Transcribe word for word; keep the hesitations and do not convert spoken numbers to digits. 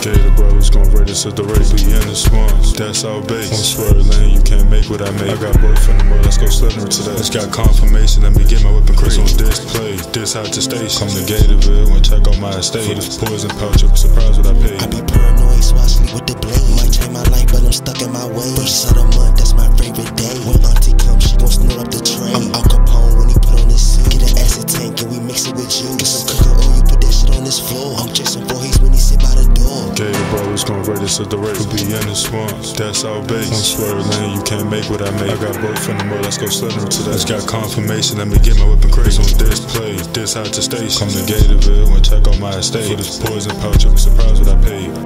Gator brothers gon' rate us at the race. We in the swamps, that's our base. On swear lane, you can't make what I make. I got boy from the mud, let's go slither today. Let's got confirmation, let me get my whipping crazy. On display, this out the station. Come to Gatorville and check on my estate. For this poison pouch, you'll be surprised what I paid. I be paranoid, so I sleep with the blade. Might change my life, but I'm stuck in my way. First of the month, that's my favorite day. When auntie comes, she gon' snort up the tray. I'm Al Capone when he put on his suit. Get an acid tank and we mix it with juice. Get some cooking oil, you put that shit on this floor. I'm chasing for he's when he sit by the door. Gator brothers gon' rate us at the race. We be in the swamps, that's our base. On swear lane, you can't make what I make. I got boy from the mud, let's go slither today. Let's got confirmation, let me get my whipping crazy. On display, this out the station. Come to Gatorville and check on my estate. For this poison pouch, you'll be surprised what I paid.